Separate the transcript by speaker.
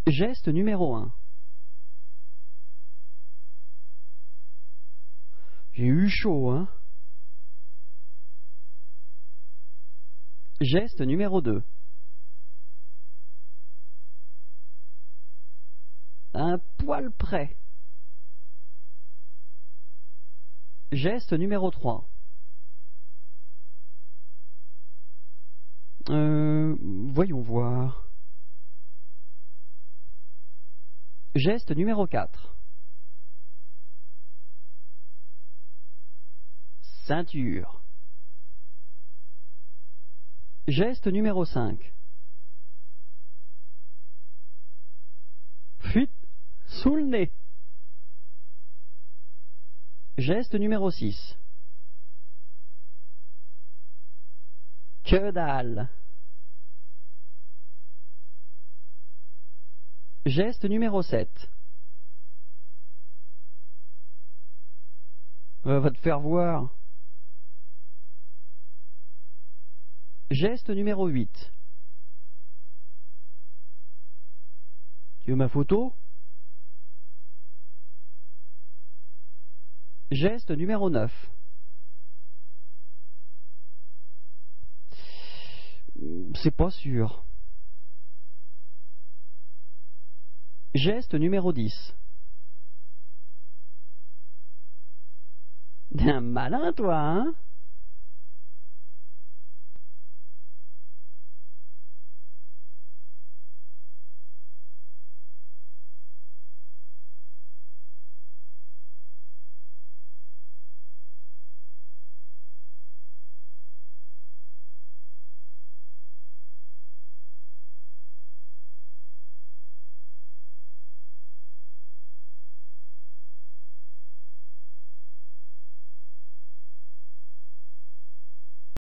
Speaker 1: Geste numéro 1. J'ai eu chaud, hein? Geste numéro 2. Un poil près. Geste numéro 3. Voyons voir. Geste numéro 4. Ceinture. Geste numéro 5. Fuite sous le nez. Geste numéro 6. Que dalle. Geste numéro 7. Va te faire voir. Geste numéro 8. Tu veux ma photo? Geste numéro 9. C'est pas sûr. Geste numéro 10. Un malin, toi, hein?